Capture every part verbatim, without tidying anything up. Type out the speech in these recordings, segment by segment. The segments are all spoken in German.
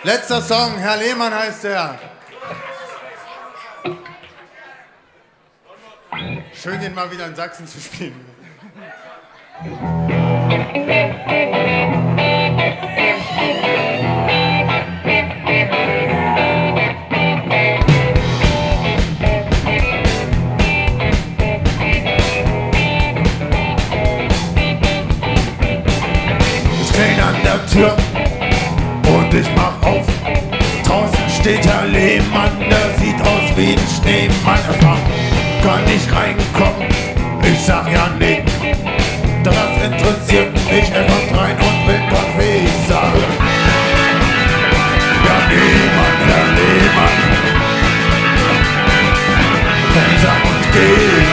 Letzter Song, Herr Lehmann heißt er. Schön, den mal wieder in Sachsen zu spielen. Es klingelt an der Tür und ich mach auf. Draußen steht Herr Lehmann, der sieht aus wie ein Schneemann. Er fragt, kann ich reinkommen? Ich sag ja nee. Das interessiert mich, er kommt rein und will Kaffee. Ich sage, ja Lehmann, Herr Lehmann. Dann sag und geh.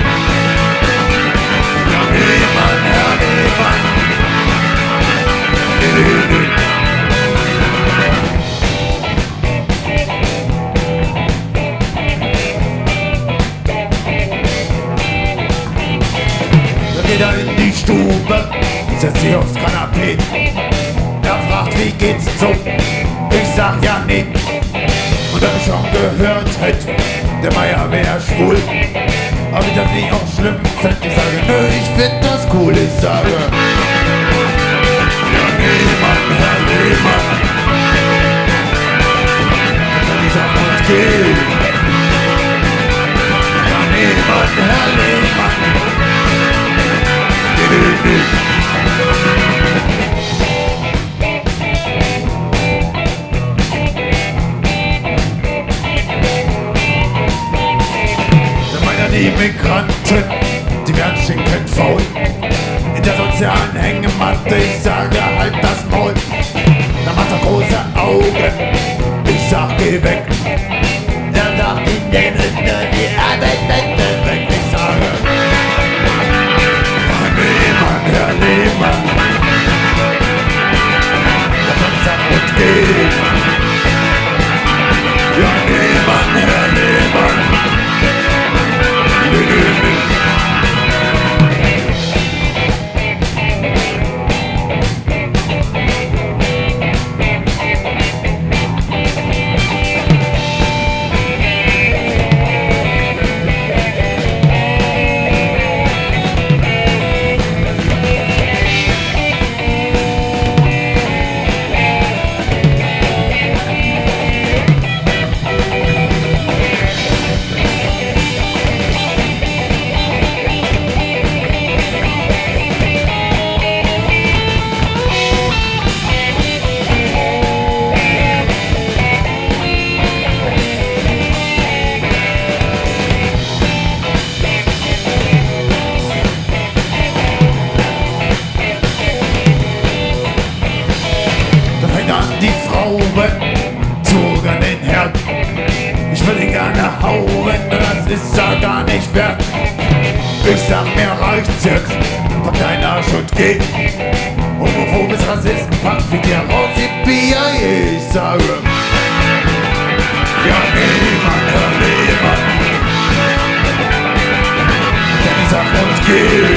Ja Lehmann, Herr Lehmann. Nee, nee, nee. Geht er in die Stube, setzt sich aufs Kanapee. Er fragt, wie geht's so? Ich sag ja nee. Und hab ich schon gehört hätte, der Meier wär schwul. Aber ich das nicht auch schlimm fänd. Ich sage, nö, ich find das cool. Ich sage, ja Lehmann, Herr Lehmann. Und ich sag, und geh. Ja Lehmann, Herr Lehmann. Die Migranten, die werden stinkend faul. In der sozialen Hängematte, ich sage, halt das Maul. Dann macht er große Augen, ich sag, geh weg. Er sagt, die nehmen nur die Arbeit weg. Ich sage, Herr Lehmann, Herr Lehmann. Dann sagt und geh. Ja, Lehmann, Herr Lehmann. Zog an den Herd. Ich will ihn gerne hauen, das ist ja gar nicht wert. Ich sag, mir reicht's jetzt, pack deinen Arsch und geh. Homophobes Rassisten, pack wie dir raus, yippie, ich sage, ja Lehmann, Herr Lehmann. Dann sag und geh.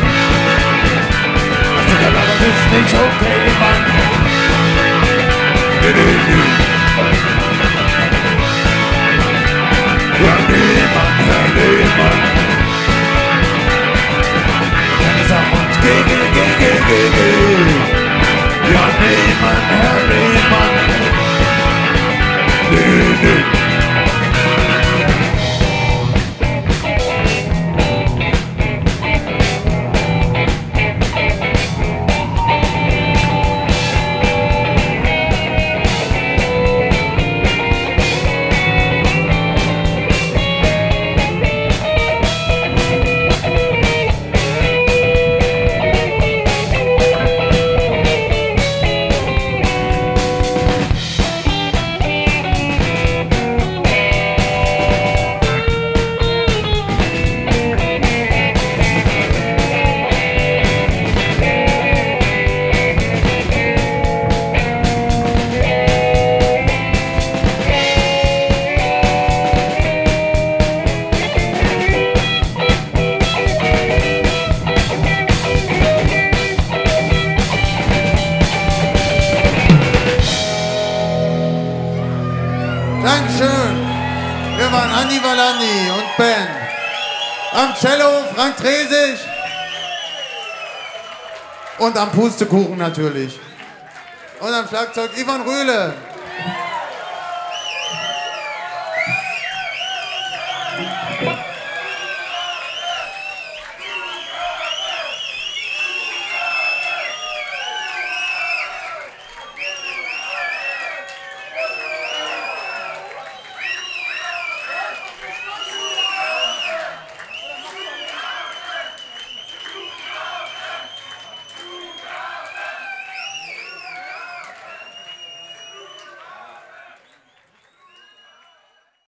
Also das ist nicht okay, Mann. Ja, Lehmann, Herr Lehmann. Dann sag und geh, geh, geh, geh, geh, geh. Ja, Lehmann, Herr Lehmann. Nee, nee. Benny und Ben. Am Cello Frank Tresig. Und am Pustekuchen natürlich. Und am Schlagzeug Ivan Rühle.